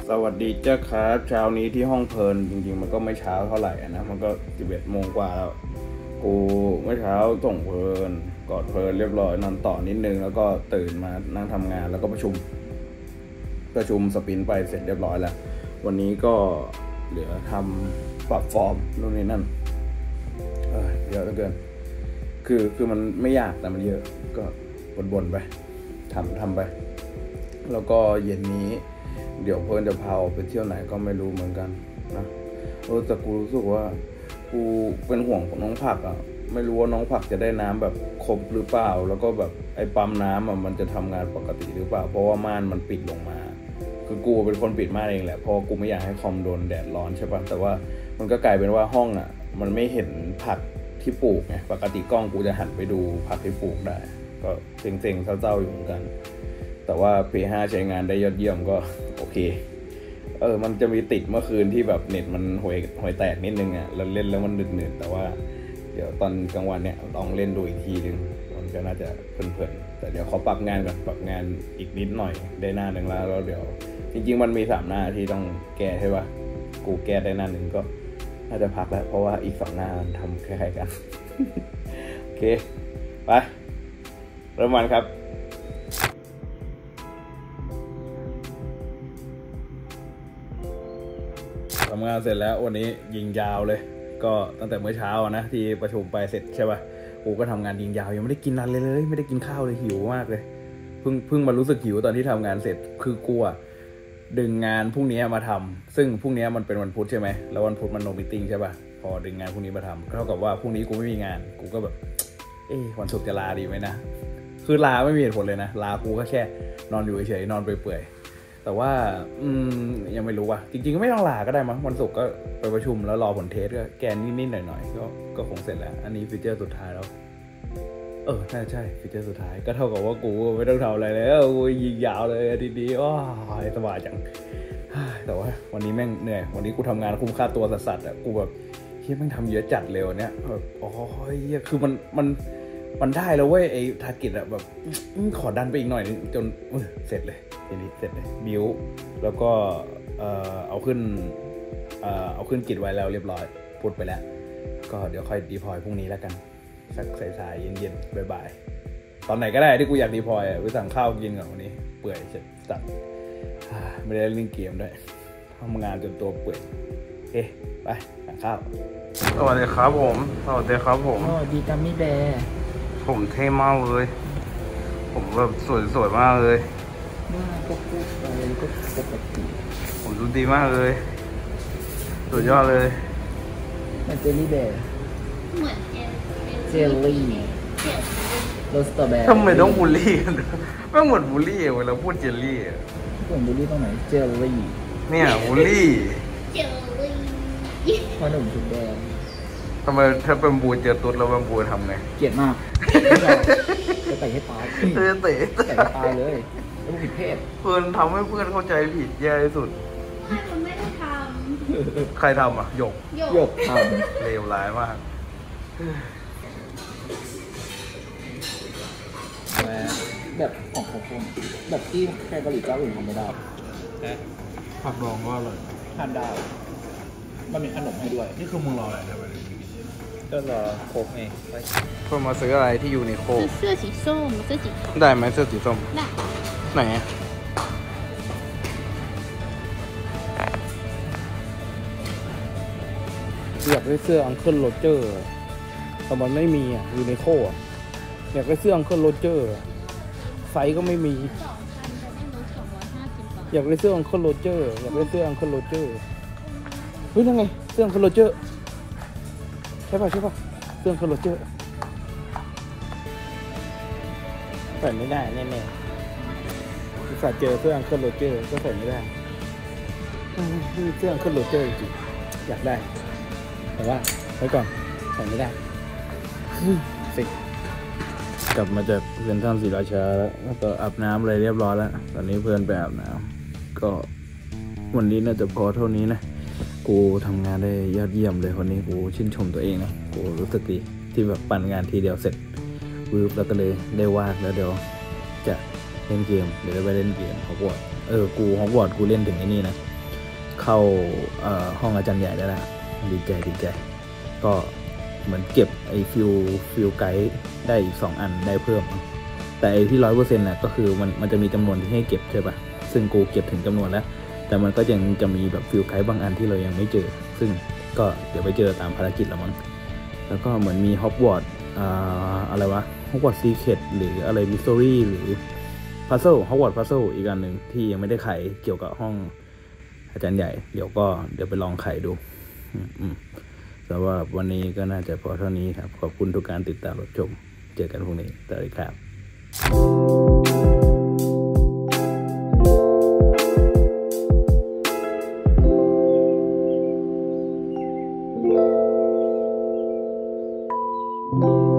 สวัสดีเจ้าครับเช้านี้ที่ห้องเพลินจริงๆมันก็ไม่เช้าเท่าไหร่นะมันก็11 โมงกว่าแล้วกูเมื่อเช้าส่งเพลินกอดเพลินเรียบร้อยนอนต่อนิดนึงแล้วก็ตื่นมานั่งทำงานแล้วก็ประชุมสปรินต์ไปเสร็จเรียบร้อยแล้ววันนี้ก็เหลือทำปรับฟอร์มนู่นนี่นั่นเยอะเหลือเกินคือมันไม่ยากแต่มันเยอะก็บ่นๆไปทำไปแล้วก็เย็นนี้เดี๋ยวเพื่อนจะพาออกไปเที่ยวไหนก็ไม่รู้เหมือนกันนะแต่กูรู้สึกว่ากูเป็นห่วงของน้องผักอ่ะไม่รู้ว่าน้องผักจะได้น้ำแบบครบหรือเปล่าแล้วก็แบบไอ้ปั๊มน้ำอ่ะมันจะทำงานปกติหรือเปล่าเพราะว่าม่านมันปิดลงมาคือกูเป็นคนปิดม่านเองแหละเพราะกูไม่อยากให้คอมโดนแดดร้อนใช่ปะแต่ว่ามันก็กลายเป็นว่าห้องอ่ะมันไม่เห็นผักที่ปลูกไงปกติกล้องกูจะหันไปดูผักที่ปลูกได้ก็เซ็งๆเศร้าๆอยู่เหมือนกันแต่ว่า P5 ใช้งานได้ยอดเยี่ยมก็โอเคมันจะมีติดเมื่อคืนที่แบบเน็ตมันห่วยแตกนิดนึงอ่ะแล้วเล่นแล้วมันหนืดๆแต่ว่าเดี๋ยวตอนกลางวันเนี่ยลองเล่นดูอีกทีนึงมันก็น่าจะเพลินๆแต่เดี๋ยวขอปรับงานก่อนปรับงานอีกนิดหน่อยได้หน้านึงแล้วเดี๋ยวจริงๆมันมี3 หน้าที่ต้องแก้ใช่ป่ะกูแก้ได้หน้านึงก็น่าจะพักแล้วเพราะว่าอีก2 หน้าทำคล้ายๆกัน โอเคไปเริ่มมันครับทำงานเสร็จแล้ววันนี้ยิงยาวเลยก็ตั้งแต่เมื่อเช้านะที่ประชุมไปเสร็จใช่ป่ะกูก็ทำงานยิงยาวยังไม่ได้กินอะไรเลยไม่ได้กินข้าวเลยหิวมากเลยเพิ่งมารู้สึกหิวตอนที่ทำงานเสร็จคือกูอะดึงงานพรุ่งนี้มาทำซึ่งพรุ่งนี้มันเป็นวันพุธใช่ไหมแล้ววันพุธมันโนมิติ้งใช่ป่ะพอดึงงานพรุ่งนี้มาทำเท่ากับว่าพรุ่งนี้กูไม่มีงานกูก็แบบวันศุกร์จะลาดีไหมนะคือลาไม่มีเหตุผลเลยนะลากูก็แค่นอนอยู่เฉยๆนอนเปื่อยแต่ว่ายังไม่รู้ว่ะจริงๆก็ไม่ต้องลาก็ได้มั้งวันศุกร์ก็ไปประชุมแล้วรอผลเทสก็แกนนิดๆหน่อยๆก็คงเสร็จแล้วอันนี้ฟีเจอร์สุดท้ายแล้วใช่ฟีเจอร์สุดท้ายก็เท่ากับว่ากูไม่ต้องทำอะไรแล้วกูยิงยาวเลยดีๆสบายจังแต่ว่าวันนี้แม่งเหนื่อยวันนี้กูทำงานคุ้มค่าตัวสัสๆอ่ะกูแบบแม่งทำเยอะจัดเร็วเนี่ยแบบคือมันได้แล้วเว้ยไอ้ทาร์เก็ตอะแบบขอดันไปอีกหน่อยนึงจนเสร็จเลยทีนี้เสร็จเลยบิวแล้วก็เอาขึ้นกิจไว้แล้วเรียบร้อยพูดไปแล้วก็เดี๋ยวค่อยดีพอยพรุ่งนี้แล้วกันสักสายๆเย็นๆบ่ายๆตอนไหนก็ได้ที่กูอยากดีพอยไปสั่งข้าวกินก่อนวันนี้เปื่อยเสร็จจัดไม่ได้เล่นเกมด้วยทำงานจนตัวเปื่อยไปสั่งข้าวสวัสดีครับผมสวัสดีดีกัมมี่แบร์ผมเท่มากเลยผมแบบสวยมากเลยก็พูดไปก็ปกติผมดูดีมากเลยสุดยอดเลยเหมือนเจลลี่แบร์เหมือนเจลลี่โรสเตอร์แบร์ทำไมต้องบูลลี่กันไม่เหมือนบูลลี่เวลาพูดเจลลี่เหมือนบูลลี่ตรงไหนเจลลี่เนี่ยบูลลี่เจลลี่ขนมชุดแดงทำไมถ้าเป็นบูเจอตุ๊ดแล้วเป็นบูทำไงเกลียดมากจะเตะให้ตายเตะให้ตายเลยแล้วผิดเพศเพื่อนทำให้เพื่อนเข้าใจผิดแย่ที่สุดมันไม่ได้ทำใครทำอ่ะหยกทำเลวร้ายมากแบบของคนแบบที่ใครเกาหลีเจ้าอื่นทำไม่ได้ผักดองว่าอร่อยทานได้มันมีขนมให้ด้วยนี่คือมึงรออะไรนะก็รอโค้กไงเพื่อมาซื้ออะไรที่อยู่ในโค้กเสื้อสีส้มเสื้อสีได้ไหมเสื้อสีส้มได้ไหนอยากได้เสื้ออังเคิลโรเจอร์แต่มันไม่มีอ่ะอยู่ในโค้กอยากได้เสื้ออังเคิลโรเจอร์ไซส์ก็ไม่มีอยากได้เสื้ออังเคิลโรเจอร์อยากได้เสื้ออังเคิลโรเจอร์เฮ้ยนั่นไงเสื้ออังเคิลโรเจอร์ใช่ป่ะเสื้ออังเคิลโรเจอร์ใส่ไม่ได้แน่ๆอุตส่าห์เจอเสื้ออังเคิลโรเจอร์ก็ใส่ไม่ได้เสื้ออังเคิลโรเจอร์จริงอยากได้แต่ว่าไว้ก่อนใส่ไม่ได้สิกลับมาจากเซ็นทรัลศรีราชาแล้วก็อาบน้ำอะไรเรียบร้อยแล้วตอนนี้เพื่อนไปอาบน้ำก็วันนี้น่าจะพอเท่านี้นะกูทำงานได้ยอดเยี่ยมเลยวันนี้กูชื่นชมตัวเองนะกูรู้สึกดีที่แบบปั่นงานทีเดียวเสร็จแล้วก็เลยได้วาดแล้วเดี๋ยวจะเล่นเกมเดี๋ยวไปเล่นเกมฮอกวอตส์กูฮอกวอตส์กูเล่นถึงไอ้นี่นะเข้าห้องอาจารย์ใหญ่ได้แล้วดีใจก็เหมือนเก็บไอ้ฟิลไกด์ได้อีก2 อันได้เพิ่มแต่ไอ้ที่100%น่ะก็คือมันจะมีจำนวนที่ให้เก็บใช่ปะซึ่งกูเก็บถึงจำนวนแล้วแต่มันก็ยังจะมีแบบฟิลไกด์บางอันที่เรายังไม่เจอซึ่งก็เดี๋ยวไปเจอตามภารกิจแล้วมั้งแล้วก็เหมือนมีฮอกวอตส์อะไรวะฮอกวอตส์ซีเคร็ตหรืออะไรมิสซิรี่หรือพัซเซิลฮอกวอตส์พัซเซิลอีกอันหนึ่งที่ยังไม่ได้ไขเกี่ยวกับห้องอาจารย์ใหญ่เดี๋ยวไปลองไขดูแต่ว่าวันนี้ก็น่าจะพอเท่านี้ครับขอบคุณทุกการติดตามรับชมเจอกันพรุ่งนี้สวัสดีครับ